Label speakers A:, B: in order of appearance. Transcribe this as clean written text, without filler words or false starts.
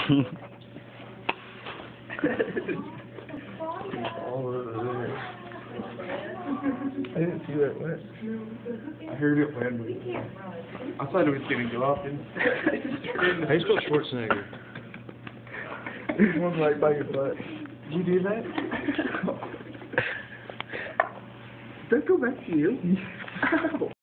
A: All over there. I didn't see that went. I heard it went. I thought it was gonna go up and
B: How you spell Schwarzenegger?
A: this one's right by your butt. Did you do that? Don't go back to you.